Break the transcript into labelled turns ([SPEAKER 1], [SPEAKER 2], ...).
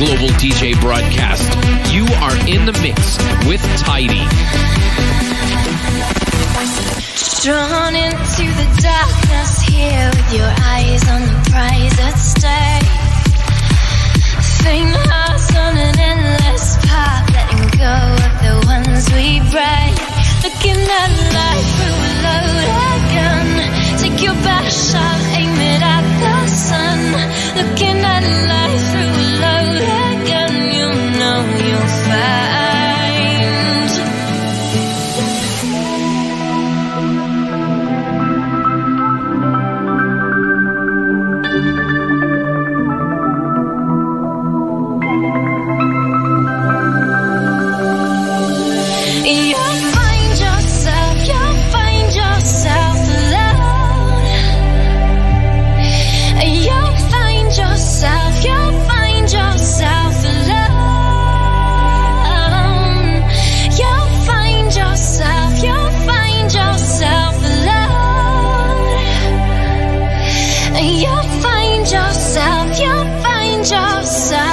[SPEAKER 1] global DJ broadcast. You are in the mix with Tidy.
[SPEAKER 2] Drawn into the darkness here with your eyes on the prize at stake. Faint hearts on an endless path, letting go of the ones we break. Looking at life through a loaded gun. Take your best shot, aim it at the sun. Looking at life through a loaded gun, you know you'll find. You'll find yourself